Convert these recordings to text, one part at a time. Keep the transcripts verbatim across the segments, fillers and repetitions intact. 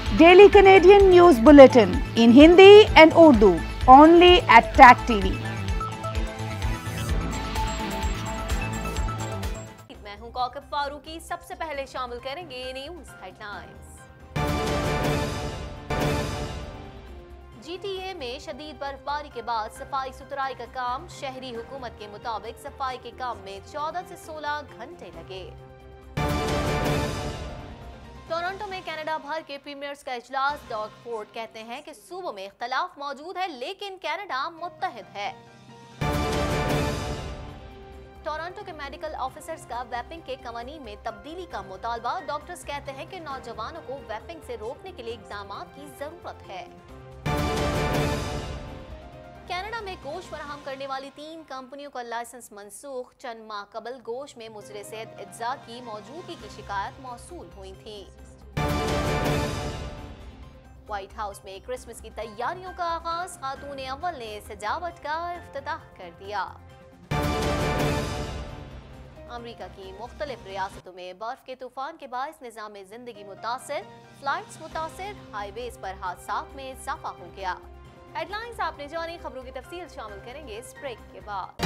Daily Canadian News Bulletin in Hindi and Urdu only at T A C T V. मैं हूं कौकब फारूकी। सबसे पहले शामिल करेंगे न्यूज हेडलाइंस। जीटीए में शदीद बर्फबारी के बाद सफाई सुथराई का काम। शहरी हुकूमत के मुताबिक सफाई के काम में चौदह से सोलह घंटे लगे। टोरंटो में कनाडा भर के प्रीमियर्स का इजलास। डॉग फोर्ड कहते हैं कि सूबों में इख्तलाफ मौजूद है लेकिन कनाडा मुत्तहिद है। टोरंटो के मेडिकल ऑफिसर्स का वेपिंग के कवानीन में तब्दीली का मुतालबा। डॉक्टर्स कहते हैं कि नौजवानों को वेपिंग से रोकने के लिए इक़दाम की जरूरत है। कनाडा में गोश्त फराहम करने वाली तीन कंपनियों का लाइसेंस मनसूख। चंद माह कबल गोश्त में मुजरे सेहत अज्जा की मौजूदगी की शिकायत मौसूल हुई थी। व्हाइट हाउस में क्रिसमस की तैयारियों का आगाज। खातून अव्वल ने सजावट का इफ्तिताह कर दिया। अमेरिका की मुख्तलिफ रियासतों में बर्फ के तूफान के बायस निज़ाम जिंदगी मुतासिर। फ्लाइट्स मुतासिर। हाईवेज पर हादसात में इजाफा हो गया। हेडलाइंस आपने जानी। खबरों की तफसील शामिल करेंगे इस ब्रेक के बाद।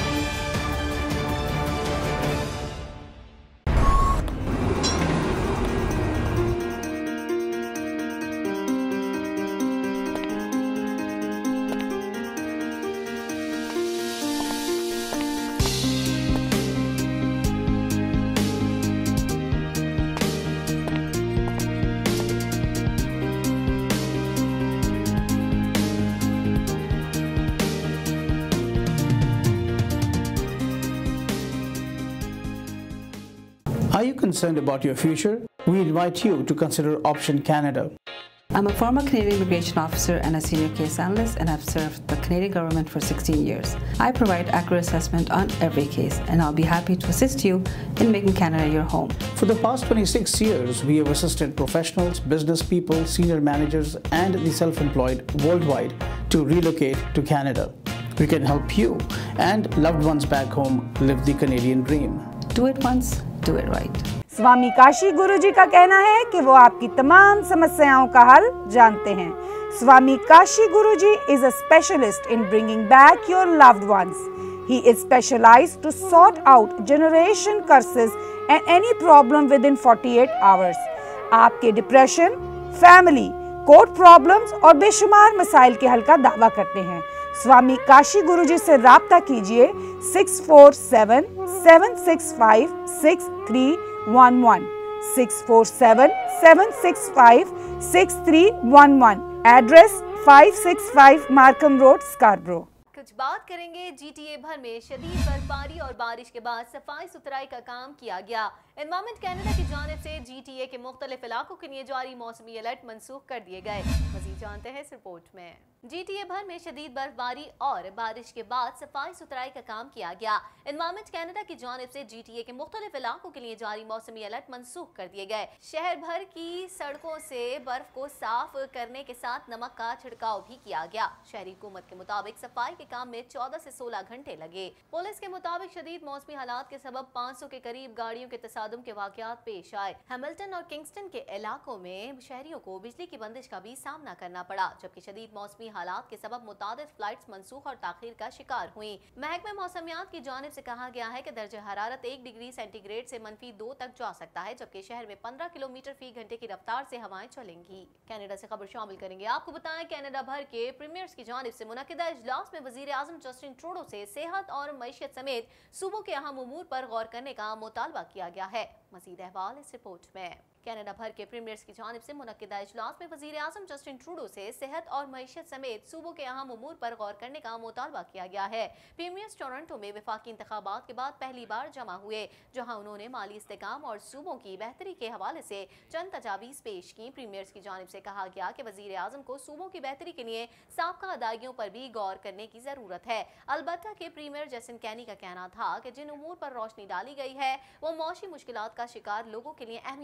Are you concerned about your future? We invite you to consider Option Canada. I'm a former Canadian immigration officer and a senior case analyst, and have served the Canadian government for sixteen years. I provide accurate assessment on every case, and I'll be happy to assist you in making Canada your home. For the past twenty-six years, we have assisted professionals, business people, senior managers, and the self-employed worldwide to relocate to Canada. We can help you and loved ones back home live the Canadian dream. Do it once, do it right. स्वामी काशी गुरुजी का कहना है कि वो आपकी तमाम समस्याओं का हल जानते हैं। Swami Kashi Guruji is a specialist in bringing back your loved ones. He is specialized to sort out generation curses and any problem within forty-eight hours. आपके डिप्रेशन, फैमिली, कोर्ट प्रॉब्लम्स और बेशुमार मसाइल के हल का दावा करते हैं। स्वामी काशी गुरुजी से राब्ता कीजिए six four seven seven six five six three one one six four seven seven six five six three one one. Address five six five Markham Road, Scarborough. कुछ बात करेंगे जीटीए भर में शदीद बर्फबारी और बारिश के बाद सफाई सुथराई का काम किया गया। एनवायरमेंट कैनेडा की जानिब से जीटीए के मुख्तलिफ इलाकों के लिए जारी मौसमी अलर्ट मनसूख कर दिए गए। मजीद जानते हैं इस रिपोर्ट में। जीटीए भर में शदीद बर्फबारी और बारिश के बाद सफाई सुथराई का काम किया गया। एनवायरमेंट कैनेडा की जानिब से जीटीए के मुख्तलिफ इलाकों के लिए जारी मौसमी अलर्ट मनसूख कर दिए गए। शहर भर की सड़कों से बर्फ को साफ करने के साथ नमक का छिड़काव भी किया गया। शहरी हुकूमत के मुताबिक सफाई के काम में चौदह से सोलह घंटे लगे। पुलिस के मुताबिक शदीद मौसमी हालात के सबब पाँच सौ के करीब गाड़ियों के तसादुम के वाकयात पेश आए। हैमिल्टन और किंगस्टन के इलाकों में शहरियों को बिजली की बंदिश का भी सामना करना पड़ा, जबकि शदीद मौसमी हालात के सबब मुतादिद फ्लाइट्स मनसूख और ताखीर का शिकार हुई। महकमे मौसमियात की जानिब से कहा गया है कि दर्जा हरारत एक डिग्री सेंटीग्रेड से मनफी दो तक जा सकता है, जबकि शहर में पंद्रह किलोमीटर फी घंटे की रफ्तार से हवाएं चलेंगी। कनाडा से खबर शामिल करेंगे। आपको बताएं, कनाडा भर के प्रीमियर्स की जानिब से मुनक्किदा इजलास में वजीर आजम जस्टिन ट्रूडो से सेहत और मईशत समेत सूबों के अहम उमूर पर गौर करने का मुतालबा किया गया है। मजीद अहवाल इस रिपोर्ट में। कनाडा भर के प्रीमियर्स की जानिब से मुनक्किदा इजलास में वजीर आजम जस्टिन ट्रूडो से सेहत और मईशत समेत सूबों के अहम उमूर पर गौर करने का मुतालबा किया गया है। प्रीमियर्स टोरंटो में वफाकी इंतखाबात के बाद पहली बार जमा हुए, जहां उन्होंने माली इस्तेकाम और सूबों की बेहतरी के हवाले से चंद तजावीज़ पेश की। प्रीमियर्स की जानिब से कहा गया कि वजीर आजम को सूबों की बेहतरी के लिए साबका अदायगियों पर भी गौर करने की जरूरत है। अलबत्ता के प्रीमियर जैसन कैनी का कहना था कि जिन उमूर पर रोशनी डाली गई है वो मौशी मुश्किलात का शिकार लोगों के लिए अहमियत रखते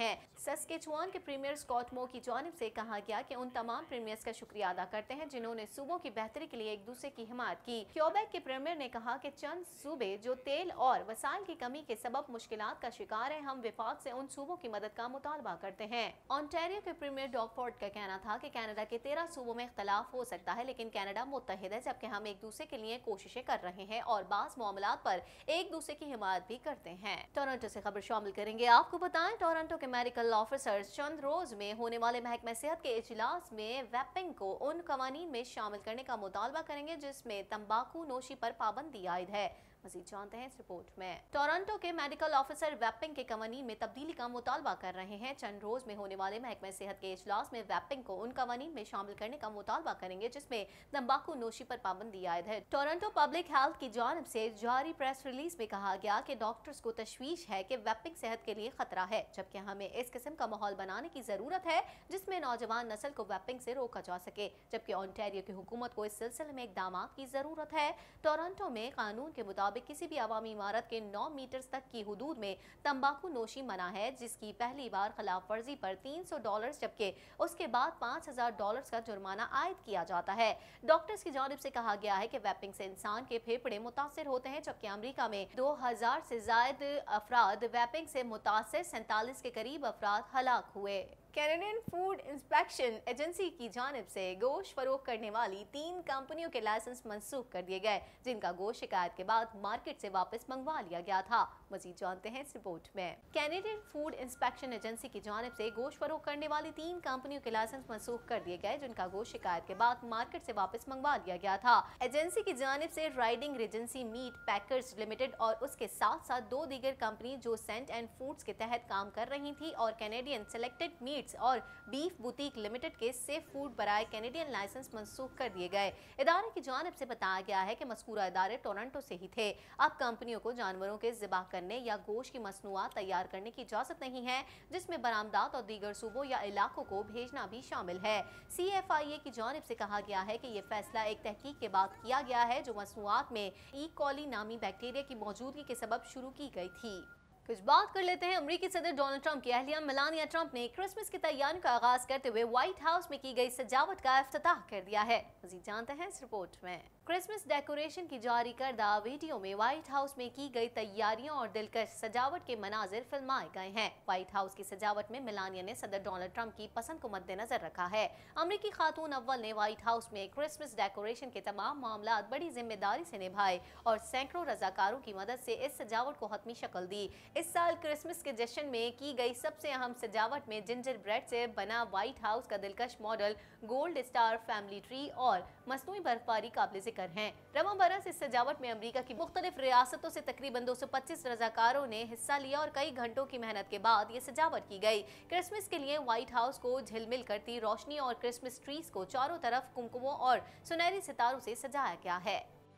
हैं। सस्केचुआन के प्रीमियर स्कॉट मो की जानिब से कहा गया कि उन तमाम प्रीमियर्स का शुक्रिया अदा करते हैं जिन्होंने सूबों की बेहतरी के लिए एक दूसरे की हिमायत की। क्यूबेक के प्रीमियर ने कहा कि चंद सूबे जो तेल और वसाइल की कमी के सबब मुश्किलात का शिकार हैं, हम विफाक से उन सूबों की मदद का मुतालबा करते हैं। ऑन्टेरियो के प्रीमियर डॉग फोर्ड का कहना था कि कनाडा के तेरह सूबों में इख्तलाफ हो सकता है, लेकिन कनाडा मुत्तहिद है, जबकि हम एक दूसरे के लिए कोशिशें कर रहे हैं और बाज़ मामलात पर एक दूसरे की हिमायत भी करते हैं। टोरंटो से खबर शामिल करेंगे। आपको बताएं, टोरंटो के मेडिकल ऑफिसर्स चंद रोज में होने वाले महकमा सेहत के इजलास में वेपिंग को उन कवानीन में शामिल करने का मुतालबा करेंगे जिसमें तंबाकू नोशी पर पाबंदी आयद है। मज़ीद जानते हैं इस रिपोर्ट में। टोरंटो के मेडिकल ऑफिसर वेपिंग के कवानीन में तब्दीली का मुतालबा कर रहे हैं। चंद रोज में होने वाले महकमा सेहत के इजलास में वेपिंग को उन कवानीन में शामिल करने का मुतालबा करेंगे जिसमें तंबाकू नोशी पर पाबंदी आयद है। टोरंटो पब्लिक हेल्थ की जानिब से जारी प्रेस रिलीज में कहा गया कि डॉक्टर्स को तशवीश है कि वेपिंग सेहत के लिए खतरा है, जबकि हमें इस किस्म का माहौल बनाने की जरूरत है जिसमें नौजवान नस्ल को वेपिंग से रोका जा सके, जबकि ऑन्टेरियो की हुकूमत को इस सिलसिले में इकदाम की जरूरत है। टोरंटो में कानून के मुताबिक किसी भी अवामी इमारत के नौ मीटर तक की हुदूद में तंबाकू नोशी मना है, जिसकी पहली बार खिलाफ वर्जी पर तीन सौ डॉलर जबकि उसके बाद पाँच हजार डॉलर का जुर्माना आयद किया जाता है। डॉक्टर्स की जानिब से कहा गया है कि वेपिंग से इंसान के फेफड़े मुतासिर होते हैं, जबकि अमेरिका में दो हजार से ज्यादा अफराद वेपिंग से मुतासिर सैंतालीस के करीब अफराद हलाक हुए। कैनेडियन फूड इंस्पेक्शन एजेंसी की जानिब से गोश्त फरोख्त करने वाली तीन कंपनियों के लाइसेंस मंसूख कर दिए गए, जिनका गोश्त शिकायत के बाद मार्केट से वापस मंगवा लिया गया था। मजीद जानते हैं इस रिपोर्ट में। कैनेडियन फूड इंस्पेक्शन एजेंसी की जानिब से गोश्त फरोख्त करने वाली तीन कंपनियों के लाइसेंस मंसूख कर दिए गए, जिनका गोश्त शिकायत के बाद मार्केट से वापस मंगवा लिया गया था। एजेंसी की जानिब से Ryding Regency Meat Packers Limited और उसके साथ साथ दो दीगर कंपनी जो सेंट एंड फूड्स के तहत काम कर रही थी और कैनेडियन सेलेक्टेड मीट और बीफ बुटीक लिमिटेड के सेफ फूड बराए कैनेडियन लाइसेंस मंसूख कर दिए गए। इदारे की जानिब से बताया गया है कि मज़कूरा इदारे टोरंटो से ही थे। अब कंपनियों को जानवरों के ज़िबाह करने या गोश्त की मसनूआत तैयार करने की इजाज़त नहीं है, जिसमें बरामदात और दीगर सूबों या इलाकों को भेजना भी शामिल है। सी एफ आई ए की जानिब से कहा गया है कि यह फैसला एक तहकीक के बाद किया गया है जो मसनूआत में ई कॉली नामी बैक्टीरिया की मौजूदगी के सबब शुरू की गई थी। कुछ बात कर लेते हैं। अमेरिकी सदर डोनाल्ड ट्रंप की अहलिया मेलानिया ट्रंप ने क्रिसमस की तैयारियों का आगाज करते हुए व्हाइट हाउस में की गई सजावट का इफ्तिताह कर दिया है। मज़ीद जानते हैं इस रिपोर्ट में। क्रिसमस डेकोरेशन की जारी करदा वीडियो में व्हाइट हाउस में की गई तैयारियों और दिलकश सजावट के मनाजिर फिल्माए गए हैं। व्हाइट हाउस की सजावट में मेलानिया ने सदर डोनाल्ड ट्रंप की पसंद को मद्देनजर रखा है। अमेरिकी खातून अव्वल ने व्हाइट हाउस में क्रिसमस डेकोरेशन के तमाम मामला बड़ी जिम्मेदारी से निभाए और सैकड़ों रजाकारों की मदद से इस सजावट को हतमी शक्ल दी। इस साल क्रिसमस के जश्न में की गई सबसे अहम सजावट में जिंजर ब्रेड से बना व्हाइट हाउस का दिलकश model, gold star family tree और मसनूई बर्फबारी काबिल जिक्र हैं। रवां बरस इस सजावट में अमेरिका की मुख्तलिफ रियासतों से तकरीबन दो सौ पच्चीस रजाकारों ने हिस्सा लिया और कई घंटों की मेहनत के बाद ये सजावट की गई। क्रिसमस के लिए व्हाइट हाउस को झिलमिल करती रोशनी और क्रिसमस ट्रीज को चारों तरफ कुमकुमों और सुनहरी सितारों से सजाया गया है।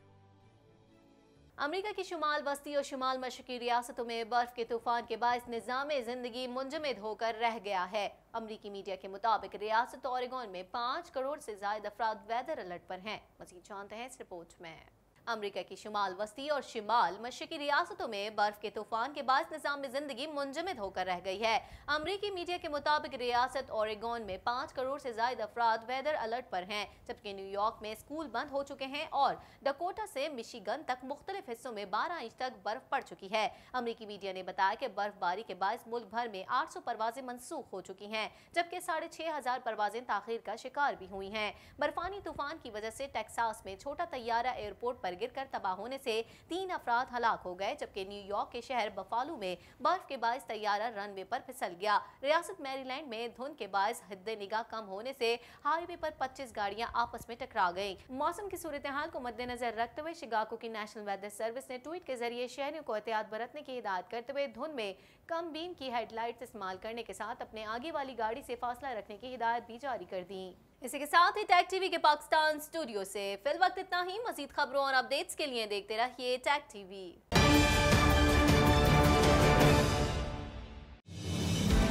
अमेरिका की शुमाल वस्ती और शुमाल मशरकी रियासतों में बर्फ के तूफान के बायस निज़ाम जिंदगी मुंजमद होकर रह गया है। अमेरिकी मीडिया के मुताबिक रियासत ओरेगोन में पाँच करोड़ से ज्यादा अफराद वेदर अलर्ट पर हैं। मज़ीद जानते हैं इस रिपोर्ट में। अमेरिका की शुमाल वस्ती और शिमाल मशरकी रियासतों में बर्फ के तूफान के बाद निज़ाम जिंदगी मुंजमद होकर रह गई है। अमेरिकी मीडिया के मुताबिक रियासत ओरेगोन में पाँच करोड़ से ज्यादा अफराद वेदर अलर्ट पर हैं, जबकि न्यूयॉर्क में स्कूल बंद हो चुके हैं और डकोटा से मिशिगन तक मुख्तलिफ हिस्सों में बारह इंच तक बर्फ पड़ चुकी है। अमेरिकी मीडिया ने बताया कि बर्फबारी के बायस मुल्क भर में आठ सौ परवाजें मनसूख हो चुकी हैं, जबकि साढ़े छह हजार परवाजें ताखीर का शिकार भी हुई हैं। बर्फानी तूफान की वजह से टेक्सास में छोटा तैयारा एयरपोर्ट पर गिरकर तबाह होने से तीन अफराद हलाक हो गए, जबकि न्यूयॉर्क के शहर बफालो में बर्फ के बायस तैयारा रनवे पर फिसल गया। रियासत मैरीलैंड में धुंध के बायस हद्दे निगाह कम होने से हाईवे पर पच्चीस गाड़ियां आपस में टकरा गईं। मौसम की सूरत हाल को मद्देनजर रखते हुए शिकागो की नेशनल वेदर सर्विस ने ट्वीट के जरिए शहरियों को एहतियात बरतने की हिदायत करते हुए धुंध में कम बीम की हेडलाइट्स इस्तेमाल करने के साथ अपने आगे वाली गाड़ी से फासला रखने की हिदायत भी जारी कर दी। इसी के साथ ही टैग टीवी के पाकिस्तान स्टूडियो से फिल वक्त इतना ही। मजीद खबरों और अपडेट्स के लिए देखते रहिए TAG TV.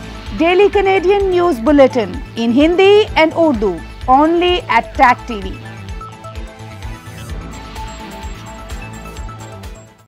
Daily Canadian News Bulletin in Hindi and Urdu only at Tag T V.